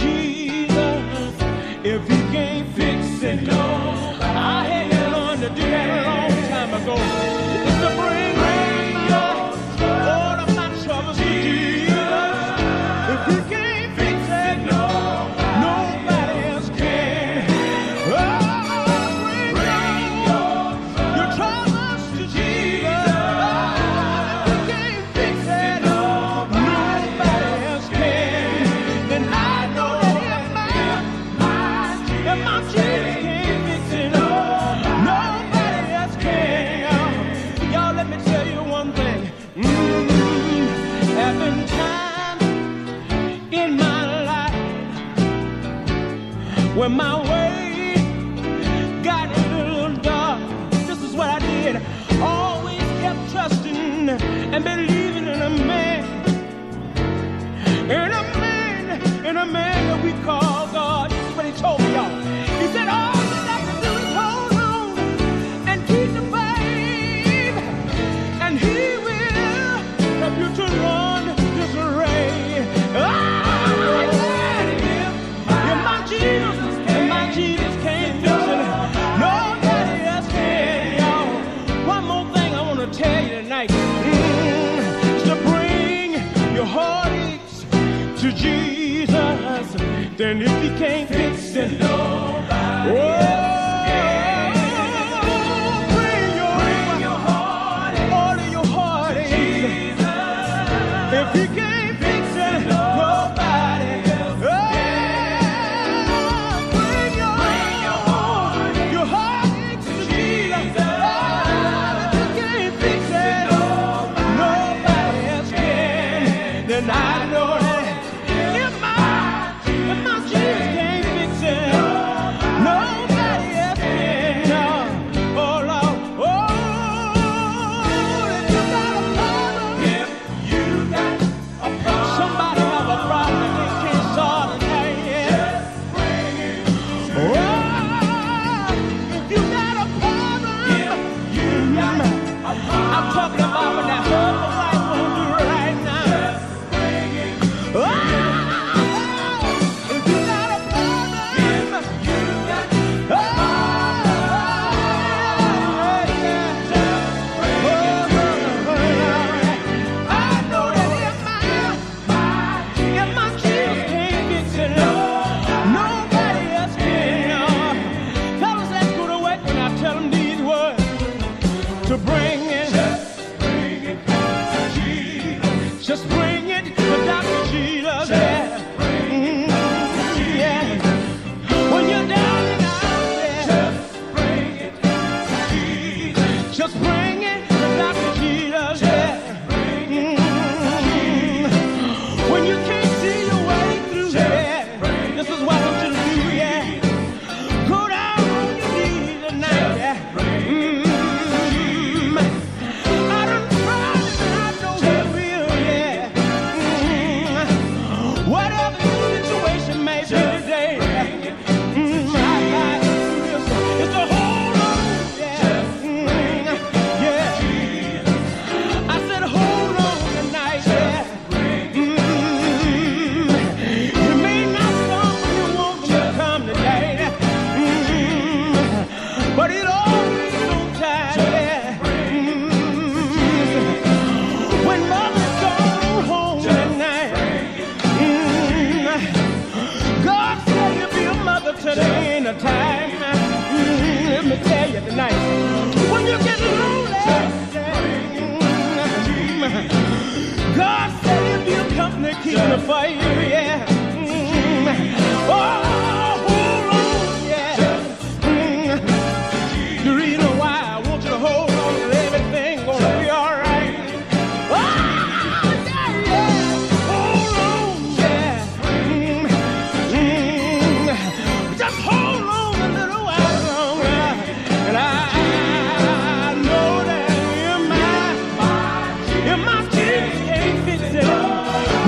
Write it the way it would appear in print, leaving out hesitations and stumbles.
Jesus. If he can't fix it, no. I had to learn to do that a long time ago. It's to bring all of my troubles to Jesus. If he can't fix it, no, nobody else can. Oh, bring your troubles to Jesus. If he can't fix it, nobody else can. Then I know that if my Jesus can't fix it, nobody else can. Y'all, let me tell you one thing. Have been times in my life when my way got a little dark. This is what I did. Always kept trusting and believing in a man, that we call God. This is what he told me, y'all. He said, all you got to do is hold on and keep the faith, and he will help you to run this race. If my Jesus can't fix it, nobody else can, y'all. One more thing I want to tell you tonight is to bring your heartaches to Jesus. Then if he can't fix it, nobody bring your heartache, all of your heartaches. If he can't fix it, nobody else. Bring your heartaches to Jesus. If he can't fix it, nobody else can. Then I know that if my Jesus can't fix it, nobody else can. Oh Lord, if you got a problem, somebody have a problem that they can't solve tonight. Oh, if you got a problem, I'm talking about when that husband wife won't do right now. Oh, if you got a problem, I know that if my Jesus can't fix it, nobody else can. Fellas, let's go to work when I tell them these words. To bring it, just bring it to Dr. Jesus. Yeah. When you're down and out there, just bring it to Dr. Jesus. Yeah. When you can't see your way through there, this is what I want you to do. Yeah. Go down on your knees tonight. Yeah. I done tried it and I know it will. Yeah. Whatever your situation may be today, it's to hold on. Yeah. Yeah. I said hold on tonight. Yeah. You may not come when you want them to come today, but it always on time. Yeah. When mother's gone home tonight, God said you'll be a mother today ain't a time. Let me tell you tonight, when you get lonely, God said he'll be a company keeper for you. Yeah. Oh, hold on. Yeah. The reason why I want you to hold on to everything gonna be all right. Oh, yeah, yeah. Hold on. Yeah. Just hold on a little while longer. And I know that if my Jesus can't fix it,